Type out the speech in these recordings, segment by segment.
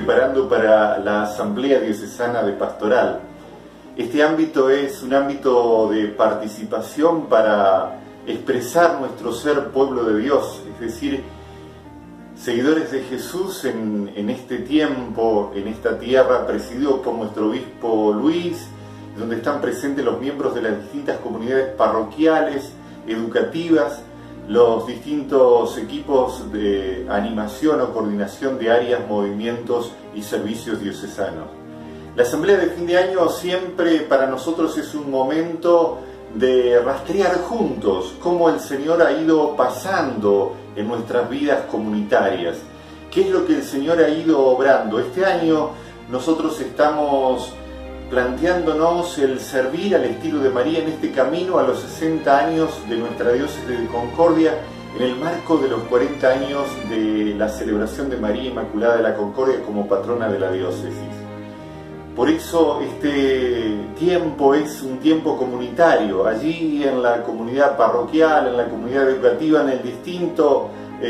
preparando para la Asamblea Diocesana de Pastoral. Este ámbito es un ámbito de participación para expresar nuestro ser pueblo de Dios, es decir, seguidores de Jesús en este tiempo, en esta tierra, presidido por nuestro obispo Luis, donde están presentes los miembros de las distintas comunidades parroquiales, educativas, los distintos equipos de animación o coordinación de áreas, movimientos y servicios diocesanos. La asamblea de fin de año siempre para nosotros es un momento de rastrear juntos cómo el Señor ha ido pasando en nuestras vidas comunitarias, qué es lo que el Señor ha ido obrando. Este año nosotros estamos planteándonos el servir al estilo de María en este camino a los 60 años de nuestra diócesis de Concordia, en el marco de los 40 años de la celebración de María Inmaculada de la Concordia como patrona de la diócesis. Por eso este tiempo es un tiempo comunitario. Allí en la comunidad parroquial, en la comunidad educativa, en el distinto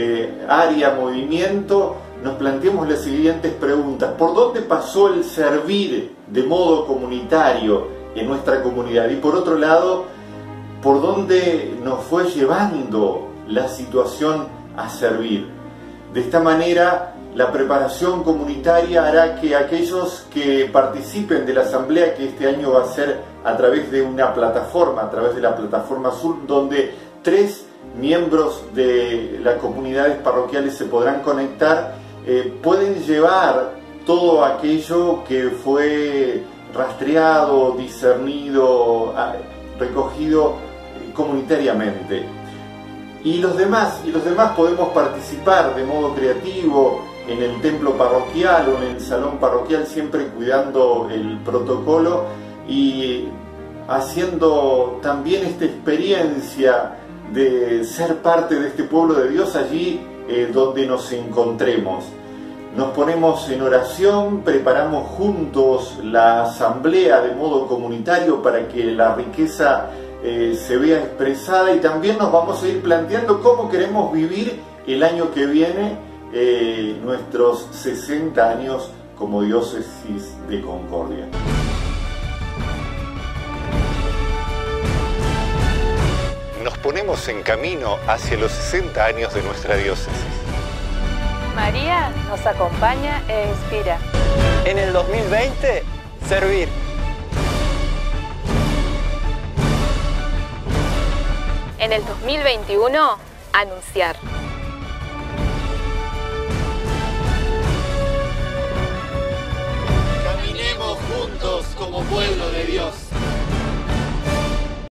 área, movimiento, nos planteamos las siguientes preguntas. ¿Por dónde pasó el servir de modo comunitario en nuestra comunidad? Y por otro lado, ¿por dónde nos fue llevando la situación a servir? De esta manera, la preparación comunitaria hará que aquellos que participen de la asamblea, que este año va a ser a través de una plataforma, a través de la plataforma Sur, donde 3 miembros de las comunidades parroquiales se podrán conectar, pueden llevar todo aquello que fue rastreado, discernido, recogido comunitariamente. Y los demás podemos participar de modo creativo en el templo parroquial o en el salón parroquial, siempre cuidando el protocolo y haciendo también esta experiencia de ser parte de este pueblo de Dios allí donde nos encontremos. Nos ponemos en oración, preparamos juntos la asamblea de modo comunitario para que la riqueza se vea expresada, y también nos vamos a ir planteando cómo queremos vivir el año que viene nuestros 60 años como diócesis de Concordia. Nos ponemos en camino hacia los 60 años de nuestra diócesis. María nos acompaña e inspira. En el 2020, servir. En el 2021, anunciar. Caminemos juntos como pueblo de Dios.